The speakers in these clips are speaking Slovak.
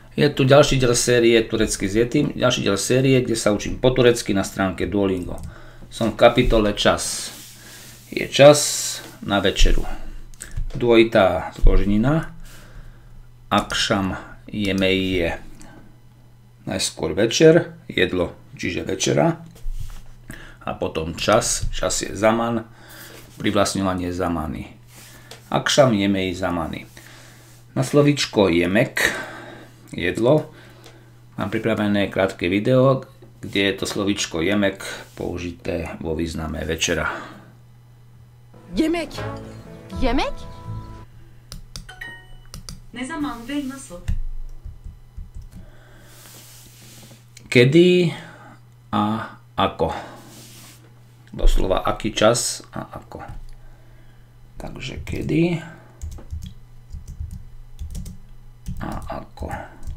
Je tu ďalší diel série Turecky s Yetim, ďalší diel série, kde sa učím po turecky na stránke Duolingo. Som v kapitole čas. Je čas na večeru. Dvojitá zloženina. Akšam yemeği je najskôr večer, jedlo, čiže večera. A potom čas, čas je zaman, privlastňovanie zamany. Akšam yemeği zamany. Na slovíčko jemek, jedlo, mám pripravené krátke video, kde je to slovíčko jemek použité vo význame večera. Yemek. Yemek? Ne zaman ve nasıl? Kedy a ako. Doslova aký čas a ako. Takže kedy a ako.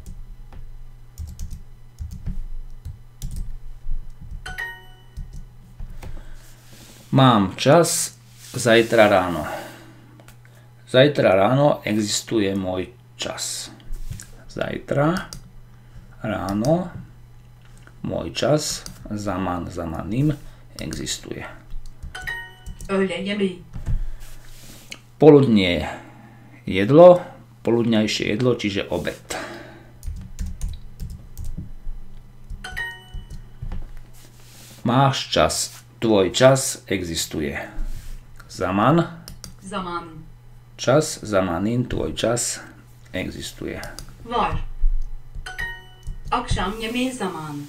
Mám čas zajtra ráno. Zajtra ráno existuje môj čas. Zajtra ráno môj čas zamaním existuje. Öğle yemeği. Poludnie jedlo, poludňajšie jedlo, čiže obed. Máš čas, tvoj čas existuje. Zaman, Zamanın. čas, zamanin, tvoj čas existuje. Var. Akşam yemeği zamanı.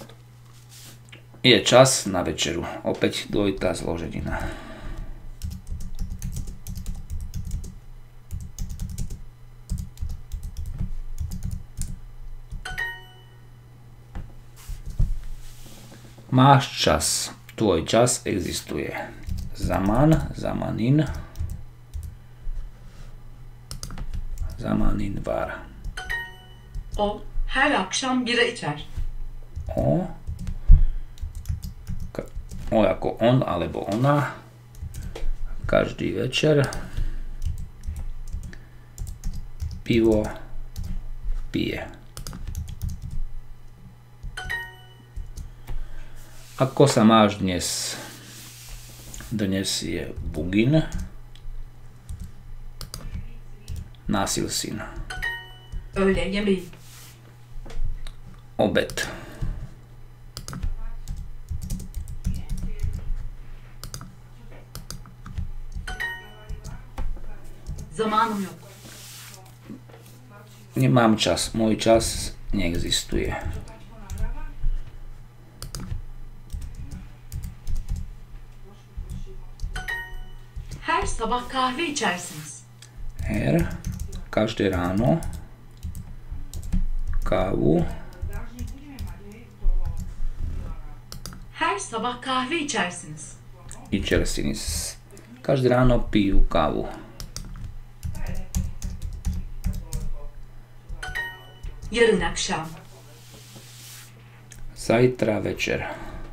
Je čas na večeru. Opäť dvojitá zloženina. Máš čas. Tvoj čas existuje. Zaman, zamanin. Zamanin var. O her akşam bira içer. O ako on alebo ona. Každý večer pivo pije. Ako sa máš dnes? Dnes je bugün. Nasılsın? Öğle yemeği. Obed. Zamanım yok. Nemám čas. Môj čas neexistuje. Her sabah kahve içersiniz. Her, každé ráno kávu. Her sabah kahve içersiniz. İçersiniz. Každé ráno pijú kávu. Yarın akşam. Zajtra večer.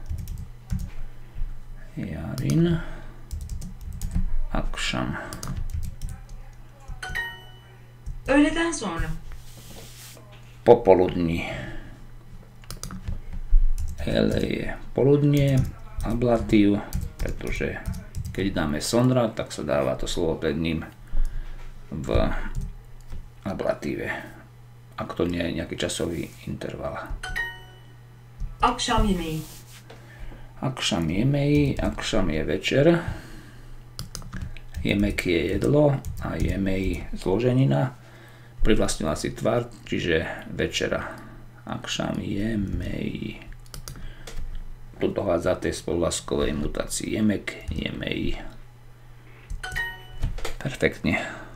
Yarın akşam. Öğleden sonra. Popoludní. Hele je poludnie, ablatív, pretože keď dáme sonra, tak sa dáva to slovo pred ním v ablatíve. Ak to nie je nejaký časový interval. Akşam yemeği. Akšam yemeği, akšam je večer. Jemek je jedlo a yemeği zloženina. Privlastňovací tvar, čiže večera. Akšam yemeği. Tu dochádza tej spoluvlastkovej mutácii. Jemek, yemeği. Perfektne.